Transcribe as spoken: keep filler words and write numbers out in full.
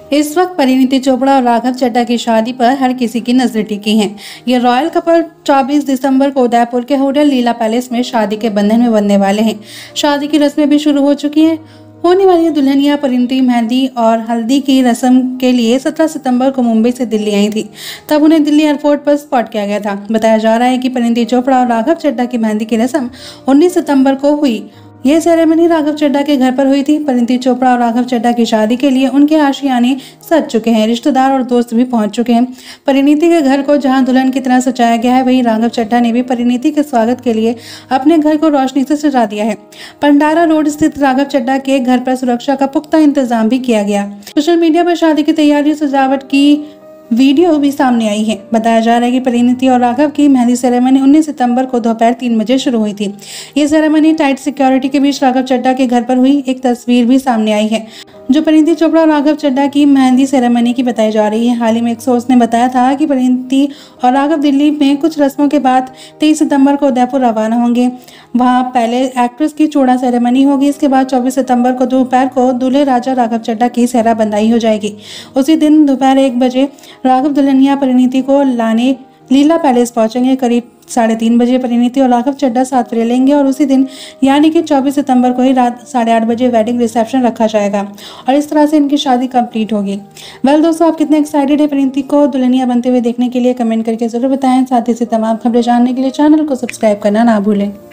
इस वक्त परिणीति चोपड़ा और राघव चड्ढा की शादी पर हर किसी की नजर टिकी है। ये रॉयल कपल चौबीस दिसंबर को उदयपुर के होटल लीला पैलेस में शादी के बंधन में बंधने वाले हैं। शादी की रस्में भी शुरू हो चुकी हैं। होने वाली दुल्हनिया परिणीति मेहंदी और हल्दी की रस्म के लिए सत्रह सितंबर को मुंबई से दिल्ली आई थी। तब उन्हें दिल्ली एयरपोर्ट पर स्पॉट किया गया था। बताया जा रहा है कि परिणीति चोपड़ा और राघव चड्ढा की मेहंदी की रस्म उन्नीस सितंबर को हुई। यह सेरेमनी राघव चड्ढा के घर पर हुई थी। परिणीति चोपड़ा और राघव चड्ढा की शादी के लिए उनके आशियाने सज चुके हैं। रिश्तेदार और दोस्त भी पहुंच चुके हैं। परिणीति के घर को जहां दुल्हन की तरह सजाया गया है, वहीं राघव चड्ढा ने भी परिणीति के स्वागत के लिए अपने घर को रोशनी से सजा दिया है। पंडारा रोड स्थित राघव चड्ढा के घर पर सुरक्षा का पुख्ता इंतजाम भी किया गया। सोशल मीडिया पर शादी की तैयारी सजावट की वीडियो भी सामने आई है। बताया जा रहा है कि परिणीति और राघव की मेहंदी सेरेमनी उन्नीस सितंबर को दोपहर तीन बजे शुरू हुई थी। ये सेरेमनी टाइट सिक्योरिटी के बीच राघव चड्ढा के घर पर हुई। एक तस्वीर भी सामने आई है जो परिणीति चोपड़ा और राघव चड्ढा की मेहंदी सेरेमनी की बताई जा रही है। हाल ही में एक सोर्स ने बताया था कि परिणीति और राघव दिल्ली में कुछ रस्मों के बाद तेईस सितंबर को उदयपुर रवाना होंगे। वहां पहले एक्ट्रेस की चूड़ा सेरेमनी होगी। इसके बाद चौबीस सितंबर को दोपहर को दूल्हे राजा राघव चड्ढा की सेहरा बंधाई हो जाएगी। उसी दिन दोपहर एक बजे राघव दुल्हनिया परिणीति को लाने लीला पैलेस पहुंचेंगे। करीब साढ़े तीन बजे परिणीति और राघव चड्ढा साथ फेरे लेंगे और उसी दिन यानी कि चौबीस सितंबर को ही रात साढ़े आठ बजे वेडिंग रिसेप्शन रखा जाएगा और इस तरह से इनकी शादी कंप्लीट होगी। वेल दोस्तों, आप कितने एक्साइटेड है परिणीति को दुल्हनिया बनते हुए देखने के लिए? कमेंट करके जरूर बताएं। साथ ही से तमाम खबरें जानने के लिए चैनल को सब्सक्राइब करना ना भूलें।